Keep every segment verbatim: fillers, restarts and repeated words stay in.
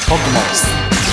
Pokemon。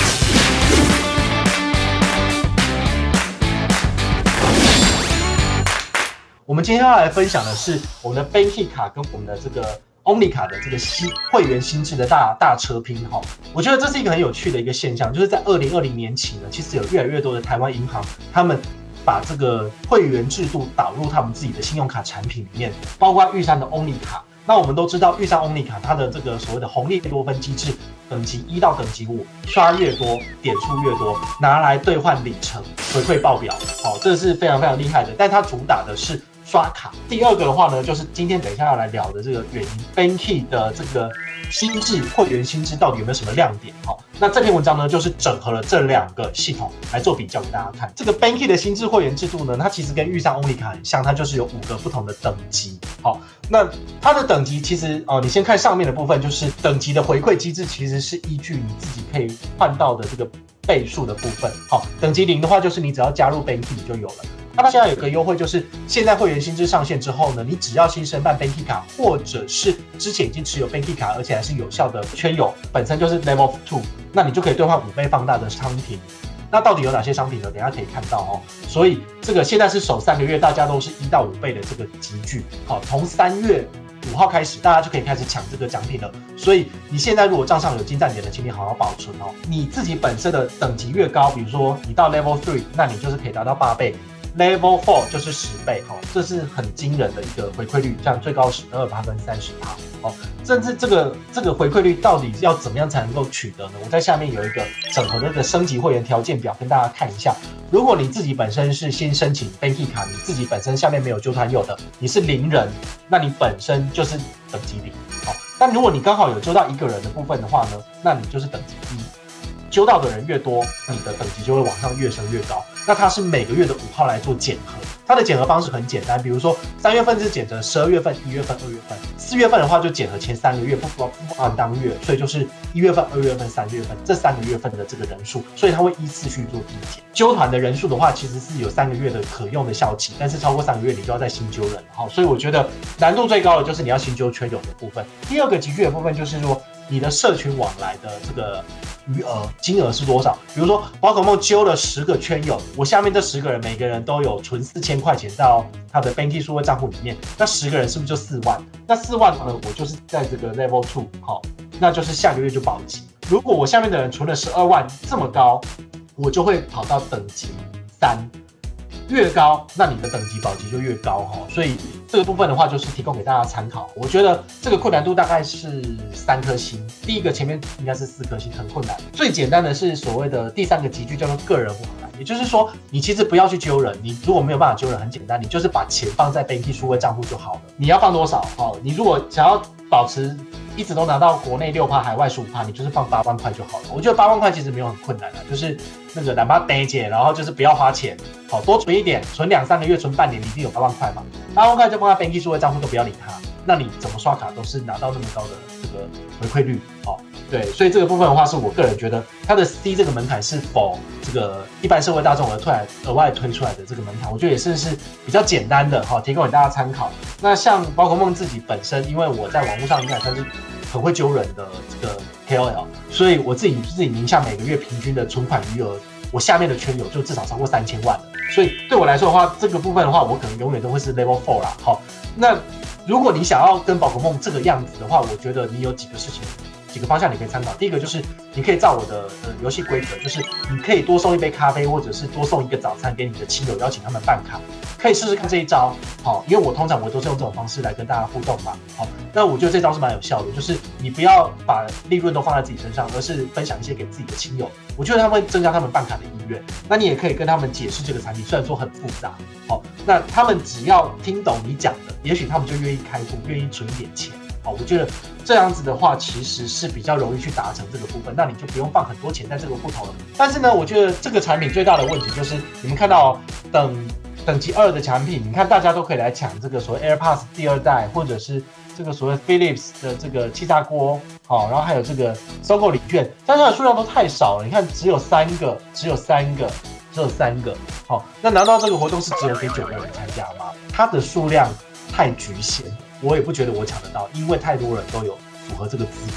我们今天要来分享的是我们的 Banky 卡跟我们的这个 Only 卡的这个新会员新制的大大车拼哈。我觉得这是一个很有趣的一个现象，就是在二零二零年起呢，其实有越来越多的台湾银行他们把这个会员制度导入他们自己的信用卡产品里面，包括玉山的 Only 卡。那我们都知道，玉山 Only 卡它的这个所谓的红利多分机制，等级一到等级五，刷越多，点数越多，拿来兑换里程回馈报表，好，这是非常非常厉害的。但它主打的是刷卡。第二个的话呢，就是今天等一下要来聊的这个原因 ，Banky 的这个新制会员新制到底有没有什么亮点？好，那这篇文章呢，就是整合了这两个系统来做比较给大家看。这个 Banky 的新制会员制度呢，它其实跟玉山 Only 卡很像，它就是有五个不同的等级。好，那它的等级其实哦，你先看上面的部分，就是等级的回馈机制，其实是依据你自己可以换到的这个倍数的部分。好，等级零的话，就是你只要加入 Banky 你就有了。那它现在有个优惠，就是现在会员新制上线之后呢，你只要新申办 Banky 卡，或者是之前已经持有 Banky 卡，而且还是有效的圈友，本身就是 Level Two， 那你就可以兑换五倍放大的商品。那到底有哪些商品呢？等一下可以看到哦。所以这个现在是首三个月，大家都是一到五倍的这个集聚。好，从三月五号开始，大家就可以开始抢这个奖品了。所以你现在如果账上有金站点的，请你好好保存哦。你自己本身的等级越高，比如说你到 Level Three， 那你就是可以达到八倍。Level Four 就是十倍，哦，这是很惊人的一个回馈率，像最高十二趴跟三十趴，哦，甚至这个这个回馈率到底要怎么样才能够取得呢？我在下面有一个整合的这个升级会员条件表，跟大家看一下。如果你自己本身是新申请 Banky 卡，你自己本身下面没有揪团友的，你是零人，那你本身就是等级零，好，但如果你刚好有揪到一个人的部分的话呢，那你就是等级一。揪到的人越多，你的等级就会往上越升越高。那它是每个月的五号来做检核，它的检核方式很简单，比如说三月份是检核十二月份、一月份、二月份，四月份的话就检核前三个月，不包不包含当月，所以就是一月份、二月份、三月份这三个月份的这个人数，所以它会依次序做递减。揪团的人数的话，其实是有三个月的可用的效期，但是超过三个月你就要再新揪人，好，所以我觉得难度最高的就是你要新揪圈友的部分。第二个集聚的部分就是说，你的社群往来的这个余额金额是多少？比如说宝可梦揪了十个圈友，我下面这十个人每个人都有存四千块钱到他的 Banky 数位账户里面，那十个人是不是就四万？那四万呢，我就是在这个 Level Two， 好，那就是下个月就保级。如果我下面的人存了十二万这么高，我就会跑到等级三。越高，那你的等级保级就越高哈，所以这个部分的话就是提供给大家参考。我觉得这个困难度大概是三颗星，第一个前面应该是四颗星，很困难。最简单的是所谓的第三个集聚叫做个人往来，也就是说你其实不要去揪人，你如果没有办法揪人，很简单，你就是把钱放在 Banky 数位账户就好了。你要放多少？哦，你如果想要保持一直都拿到国内六趴，海外十五趴，你就是放八万块就好了。我觉得八万块其实没有很困难啊，就是那个哪怕呆姐，然后就是不要花钱，好，多存一点，存两三个月，存半年，你一定有八万块嘛。八万块就放在 Banky 数位账户，都不要理它。那你怎么刷卡都是拿到那么高的这个回馈率，好，对，所以这个部分的话，是我个人觉得它的 C 这个门槛是否这个一般社会大众而推额外推出来的这个门槛，我觉得也是是比较简单的，好，提供给大家参考。那像宝可梦自己本身，因为我在网络上应该算是很会揪人的这个 K O L， 所以我自己自己名下每个月平均的存款余额，我下面的圈友就至少超过三千万了。所以对我来说的话，这个部分的话，我可能永远都会是 Level Four 啦。好，那如果你想要跟宝可梦这个样子的话，我觉得你有几个事情。几个方向你可以参考，第一个就是你可以照我的呃游戏规则，就是你可以多送一杯咖啡，或者是多送一个早餐给你的亲友，邀请他们办卡，可以试试看这一招。好，因为我通常我都是用这种方式来跟大家互动嘛。好，那我觉得这招是蛮有效的，就是你不要把利润都放在自己身上，而是分享一些给自己的亲友，我觉得他们会增加他们办卡的意愿。那你也可以跟他们解释这个产品，虽然说很复杂，好，那他们只要听懂你讲的，也许他们就愿意开户，愿意存一点钱。好，我觉得这样子的话，其实是比较容易去达成这个部分，那你就不用放很多钱在这个户头了。但是呢，我觉得这个产品最大的问题就是，你们看到等等级二的产品，你看大家都可以来抢这个所谓 AirPods 第二代，或者是这个所谓 Philips 的这个气炸锅，好，然后还有这个收购礼券，但它的数量都太少了，你看只有三个，只有三个。只有三个，好，那拿到这个活动是只有给九个人参加吗？它的数量太局限，我也不觉得我抢得到，因为太多人都有符合这个资格，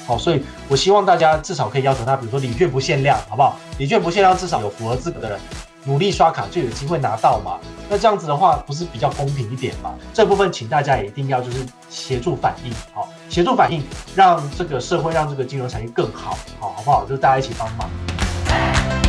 好，所以我希望大家至少可以要求他，比如说礼券不限量，好不好？礼券不限量，至少有符合资格的人努力刷卡就有机会拿到嘛。那这样子的话，不是比较公平一点吗？这部分请大家也一定要就是协助反应，好，协助反应，让这个社会让这个金融产业更好，好，好不好？就是大家一起帮忙。